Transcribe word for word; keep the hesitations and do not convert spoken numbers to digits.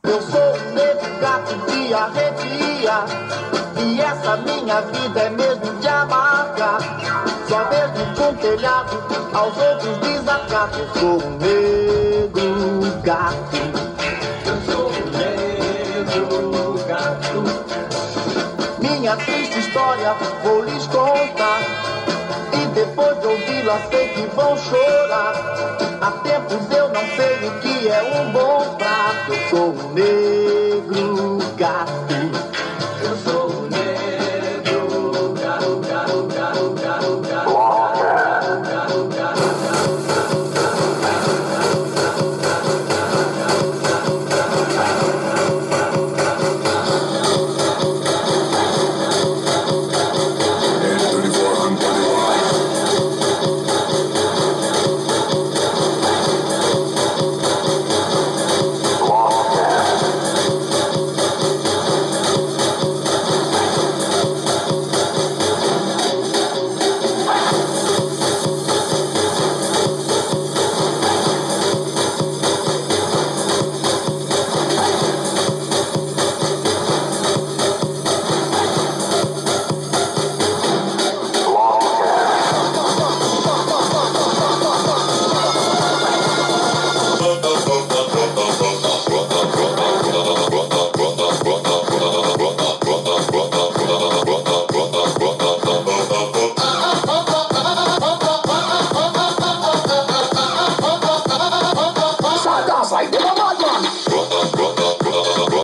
Eu sou um negro gato que arrepia, e essa minha vida é mesmo de amargar. Só mesmo com telhado aos outros desacato. Eu sou um negro gato. Eu sou um negro gato. Minha triste história vou lhes contar, e depois de ouvi-la sei que vão chorar. Há tempos eu não sei o que é um bom prato. Eu sou um negro